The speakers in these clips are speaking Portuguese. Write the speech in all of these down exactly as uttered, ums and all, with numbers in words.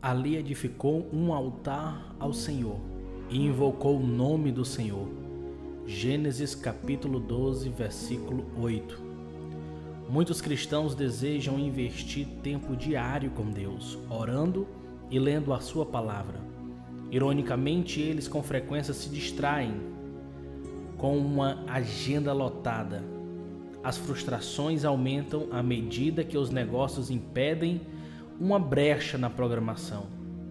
Ali edificou um altar ao Senhor e invocou o nome do Senhor. Gênesis capítulo doze, versículo oito. Muitos cristãos desejam investir tempo diário com Deus, orando e lendo a sua palavra. Ironicamente, eles com frequência se distraem com uma agenda lotada. As frustrações aumentam à medida que os negócios impedem uma brecha na programação.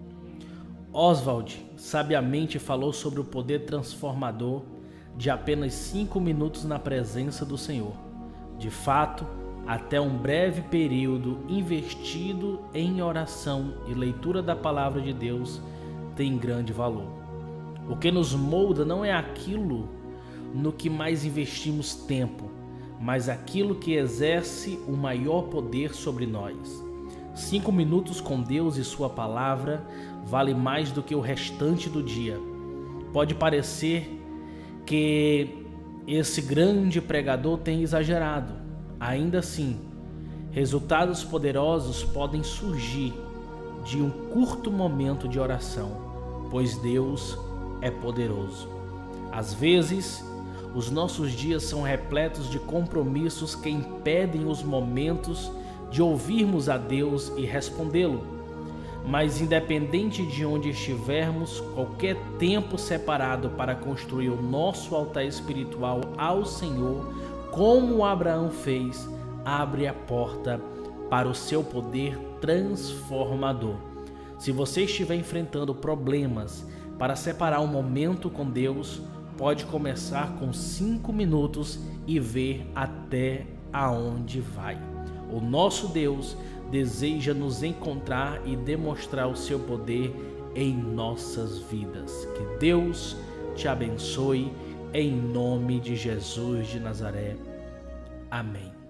Oswald sabiamente falou sobre o poder transformador de apenas cinco minutos na presença do Senhor. De fato, até um breve período investido em oração e leitura da palavra de Deus tem grande valor. O que nos molda não é aquilo no que mais investimos tempo, mas aquilo que exerce o maior poder sobre nós. Cinco minutos com Deus e sua palavra vale mais do que o restante do dia. Pode parecer que esse grande pregador tem exagerado. Ainda assim, resultados poderosos podem surgir de um curto momento de oração, pois Deus é poderoso. Às vezes, os nossos dias são repletos de compromissos que impedem os momentos de ouvirmos a Deus e respondê-lo. Mas independente de onde estivermos, qualquer tempo separado para construir o nosso altar espiritual ao Senhor, como Abraão fez, abre a porta para o seu poder transformador. Se você estiver enfrentando problemas para separar um momento com Deus, pode começar com cinco minutos e ver até aonde vai. O nosso Deus deseja nos encontrar e demonstrar o seu poder em nossas vidas. Que Deus te abençoe em nome de Jesus de Nazaré. Amém.